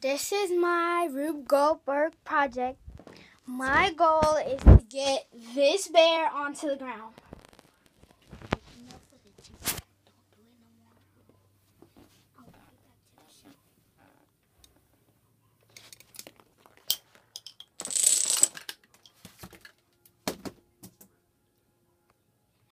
This is my Rube Goldberg project. My goal is to get this bear onto the ground.